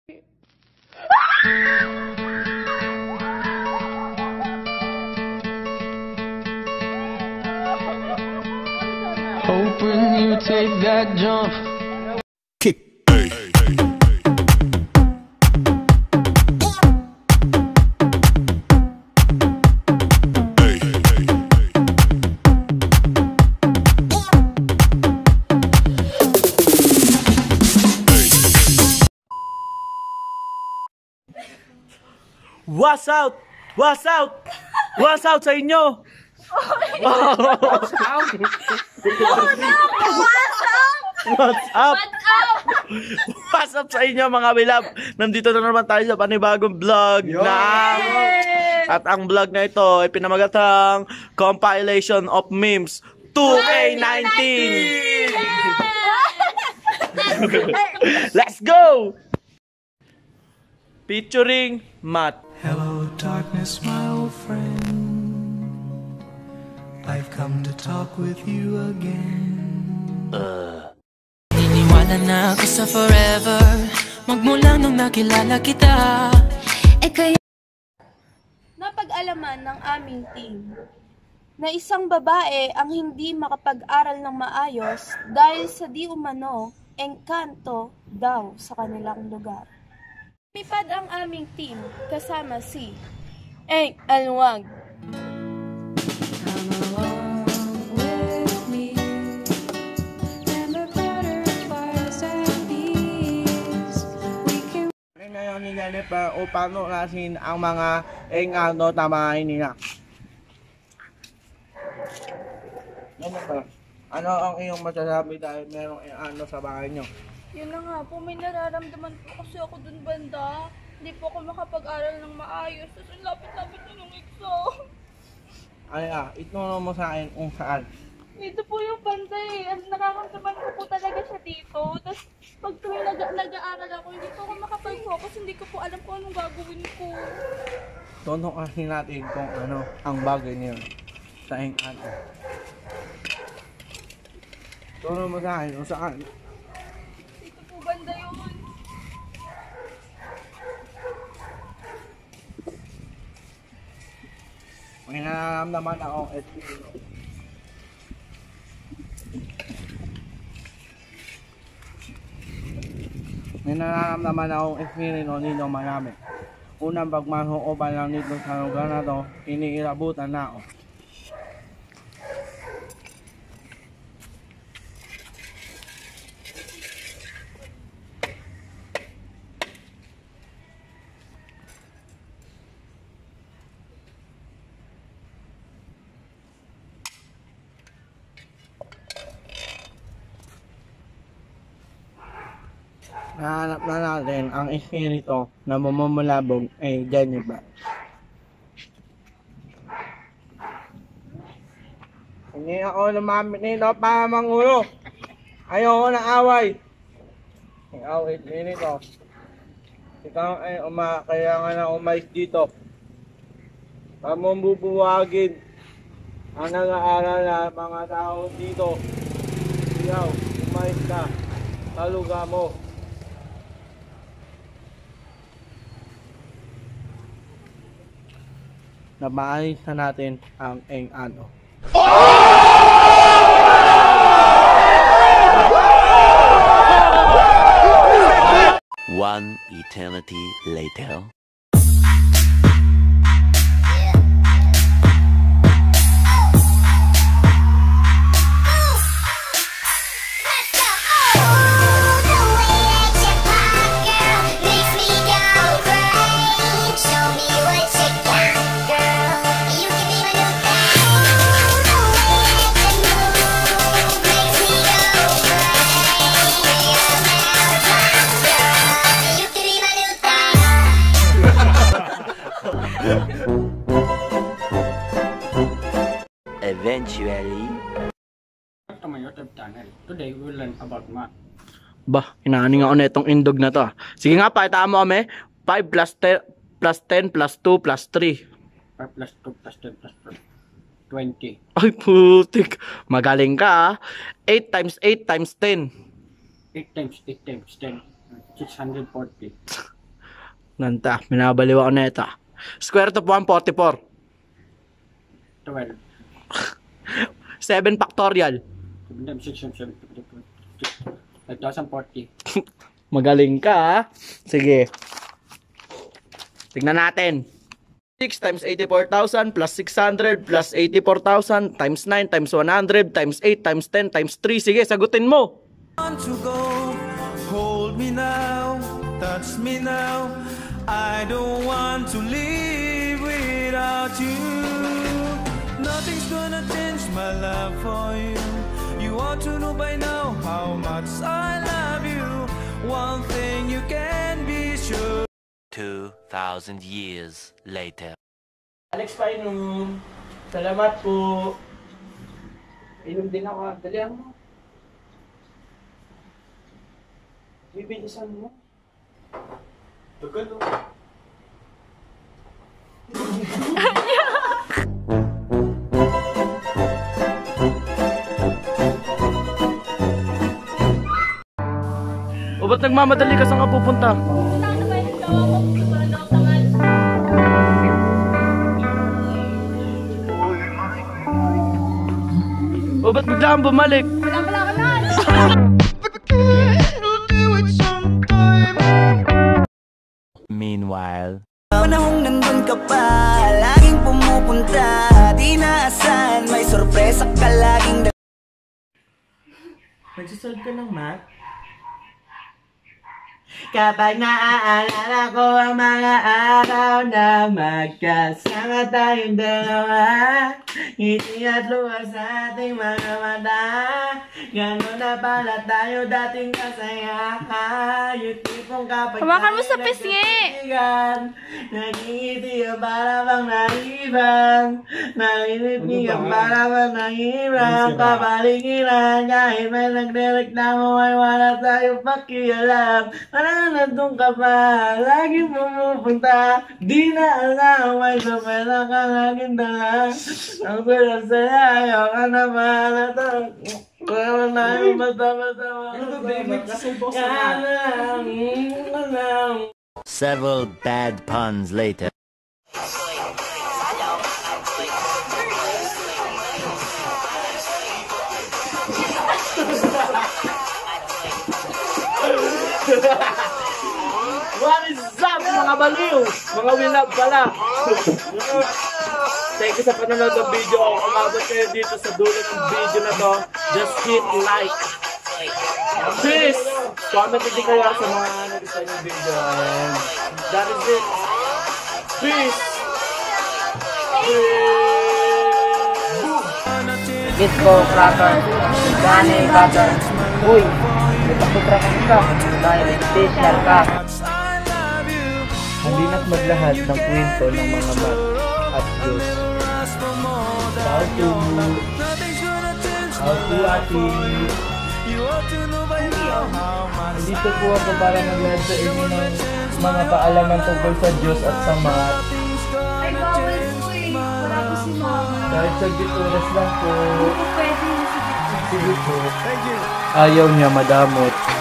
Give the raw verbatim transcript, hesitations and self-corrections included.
Hoping you take that jump. Kick. What's out? What's out? What's out sa inyo? What's up? What's up? What's up sa inyo mga wilab? Nandito na naman tayo sa panibagong vlog na at ang vlog na ito ay pinamagatang compilation of memes two K nineteen. Let's go! Featuring Matt. Hello darkness, my old friend. I've come to talk with you again. Uh. Niniwala na ako sa forever, magmula nung nakilala kita. Eh kaya napag-alaman ng aming team na isang babae ang hindi makapag-aral ng maayos dahil sa di umano engkanto daw sa kanilang lugar. Lumipad ang aming team kasama si Eng Alwag, ngayon nilalip uh, upang nuklasin ang mga engkanto tamahin nila. Ano pa? Ano ang iyong masasabi dahil merong engkanto sa bahay nyo? yun na nga po, may nararamdaman po kasi ako dun banda. Hindi po ako makapag-aral ng maayos. Tapos ang lapit-lapit na yung exam. Ay ah, ituro mo sa akin kung saan. Dito po yung banda eh. Nakakamdaman ko po talaga siya dito. Tapos pag tuwing nag- nag-aaral ako, hindi po ako makapag-focus. Hindi ko po alam kung anong gagawin ko. Tunong kasi natin kung ano ang bagay niyo sa engkanto. Turo mo sa akin kung saan. Dito po banda yun. May nararamdaman akong espiritu. May nararamdaman akong espiritu dito marami. Unang pagmasok ko pa lang dito sa lugar na to, iniirabutan na ako. Nahanap na natin ang espiritu na mamamulabog ay Jennifer. Hindi ako lumamit nito para mangulo. Ayoko ng away. Ikaw, espiritu. Ikaw ay uma, kaya nga na umayos dito. Kamong bubuwagin ang nag-aaral na mga tao dito. Ikaw, umayos ka sa lugar mo. Na maayos na natin ang engkanto. One eternity later. Eventually. To my YouTube channel. Today we will learn about math. Bah, inaani nga ako na itong indog na to. Sige nga, pakitaan mo kami. five plus ten plus ten plus two plus three. five plus two plus ten plus twenty. Ay, putik. Magaling ka ah. eight times eight times ten. eight times eight times ten. six hundred forty. Nanta, minabaliw ako na ito. Square root of one forty-four. twelve. seven factorial. five thousand forty. Magaling ka, ha? Sige. Tignan natin. six times eighty-four thousand plus six hundred plus eighty-four thousand times nine times one hundred times eight times ten times three. Sige, sagutin mo. Want to go, hold me now, touch me now. I don't want to live without you. Nothing's gonna change my love for you. You ought to know by now how much I love you. One thing you can be sure. Two thousand years later. Alex Painom, salamat po. Inom din ako. Dalihan mo. Bibilisan mo. Tagal mo. O ba't nagmamadali ka saan ka pupunta? O ba't bigla kang bumalik? Meanwhile. Panahong nandun ka pa, laging pumupunta, di naasahan, may sorpresa ka laging. Nagsisolve ka ng math? Kapag naaalala ko ang mga araw na magkasama tayong dalawa, ngiti at luha sa ating mga mata, gano'n na pala tayo dating kasaya. Yung tipong kapag Hawakan mo sa pisngi! nagingiti ka para bang naibang, nainipin ka para bang nahirang, kapaligiran kahit may nagre-reklamo ay wala tayong pakialam. Parang nandun ka pa, laging pumupunta, di na alam, may sapela ka laging dala. Ang saya-saya, ayaw ka na mahalata. Kaya na yung basta-basta. Ano ba, magsasalbo sa mga? Several bad puns later. What is up, mga baliw? Mga wilab pala. Thank you sa panonood ng video. Kung umabot kayo dito sa dulo ng video na to, just hit like. Please, comment din kayo sa mga nagustuhan yung video. And that is it. Peace. Disco cracker, Danny cutter. Uy, ipakutrak ka dahil special ka. Halina't maglahat ng kwento ng mga mat at Diyos. How to, how to ati. Dito po ako para maglahat sa inyo ng mga kaalaman tungkol sa Diyos at sa mat. Ay, bawal po eh. Wala po si mama. Kahit sa oras lang po. Hindi po pwede yung sige. Sige po. Ayaw niya madamot.